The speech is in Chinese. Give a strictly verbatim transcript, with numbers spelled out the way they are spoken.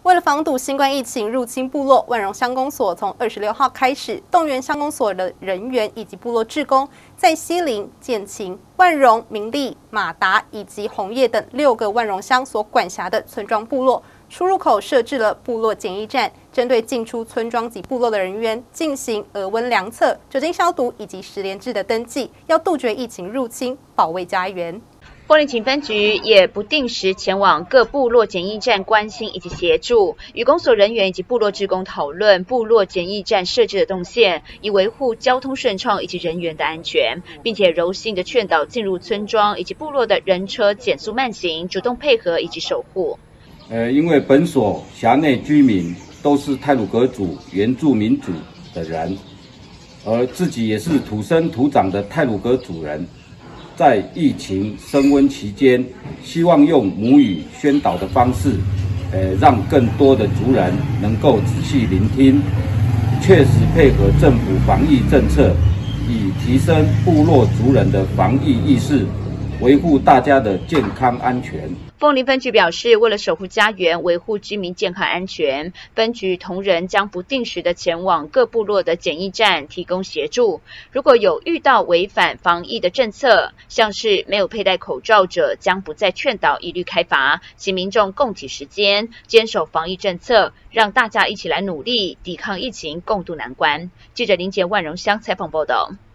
为了防堵新冠疫情入侵部落，万荣乡公所从二十六号开始动员乡公所的人员以及部落志工，在西林、建琴、万荣、明利、马达以及红叶等六个万荣乡所管辖的村庄部落出入口设置了部落检疫站，针对进出村庄及部落的人员进行额温量测、酒精消毒以及实联制的登记，要杜绝疫情入侵，保卫家园。 凤林勤分局也不定时前往各部落检疫站关心以及协助，与公所人员以及部落志工讨论部落检疫站设置的动线，以维护交通顺畅以及人员的安全，并且柔性的劝导进入村庄以及部落的人车减速慢行，主动配合以及守护。 呃，因为本所辖内居民都是太鲁阁族原住民族的人，而自己也是土生土长的太鲁阁族人。在疫情升温期间，希望用母语宣导的方式，呃，让更多的族人能够仔细聆听，确实配合政府防疫政策，以提升部落族人的防疫意识，维护大家的健康安全。 凤林分局表示，为了守护家园，维护居民健康安全，分局同仁将不定时的前往各部落的检疫站提供协助。如果有遇到违反防疫的政策，像是没有佩戴口罩者，将不再劝导，一律开罚。请民众共体时间，坚守防疫政策，让大家一起来努力抵抗疫情，共度难关。记者林杰万荣乡采访报道。